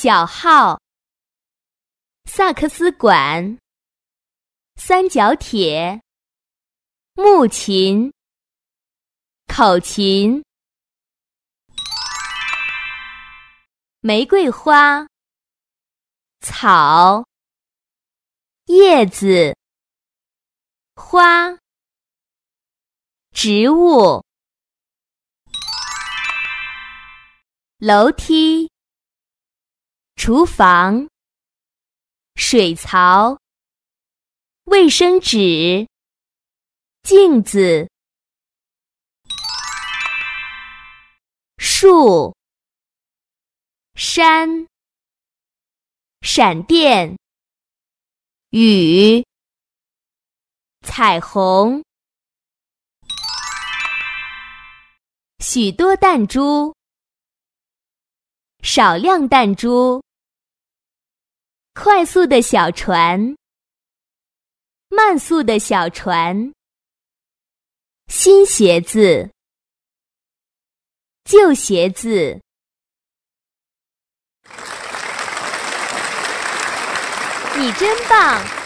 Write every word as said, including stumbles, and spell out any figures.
小号、萨克斯管、三角铁、木琴、口琴、玫瑰花、草、叶子、花、植物、楼梯、厨房、水槽、卫生纸、镜子、树、山、闪电、雨、彩虹、许多弹珠、少量弹珠、快速的小船、慢速的小船、新鞋子、旧鞋子。你真棒！